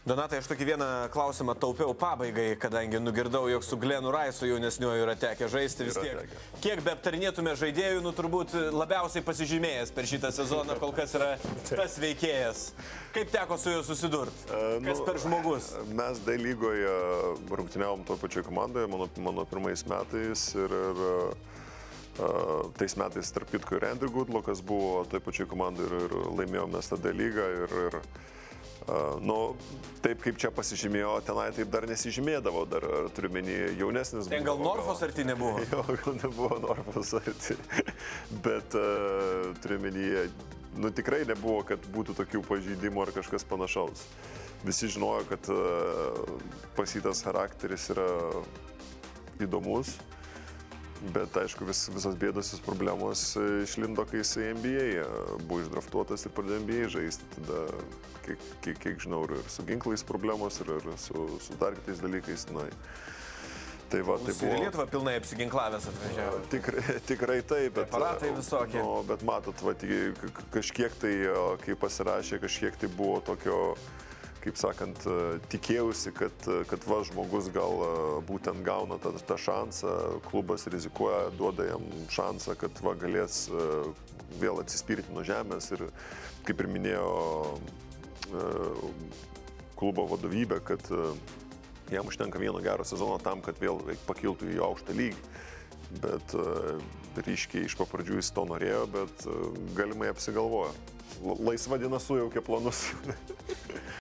Donatai, aš tokį vieną klausimą taupiau pabaigai, kadangi nugirdau, jog su Glenu Raisu jaunesniuoju yra tekę žaisti vis tiek. Kiek be aptarinėtume žaidėjų, turbūt labiausiai pasižymėjęs per šitą sezoną kol kas yra tas veikėjas. Kaip teko su juo susidurti? Kas per žmogus? Mes D lygoje rungtyniavom toje pačioje komandoje mano pirmais metais ir tais metais tarp kitko ir Andrew Goodlockas buvo toje pačioje komandoje ir laimėjome tą D lygą ir taip kaip čia pasižymėjo, tenai taip dar nesižymėdavo, dar turiu menį jaunesnis. Ten gal Norfos arti nebuvo? Jo, gal nebuvo Norfos arti, bet turiu menį, tikrai nebuvo, kad būtų tokių pažeidimų ar kažkas panašaus. Visi žinojo, kad pas jį tas charakteris yra įdomus. Bet, aišku, visos bėdos, problemos išlindo, kai jisai NBA buvo išdraftuotas ir pradėjo NBA žaisti. Tada, kiek žinau, ir su ginklais problemos, ir su dar kitais dalykais. Tai va, tai buvo... Ir Lietuva pilnai apsiginklavęs atvažiavo. Tikrai taip, bet... Aparatai visokie. Bet matot, va, kažkiek tai, kai pasirašė, kažkiek tai buvo tokio... Kaip sakant, tikėjausi, kad va, žmogus gal būtent gauna tą šansą, klubas rizikuoja, duoda jam šansą, kad va, galės vėl atsispirti nuo žemės ir, kaip ir minėjo klubo vadovybė, kad jam užtenka vieno gero sezono tam, kad vėl pakiltų į aukštą lygį. Bet ryškiai iš papradžių jis to norėjo, bet galimai apsigalvojo. Laisva diena sujaukė planus.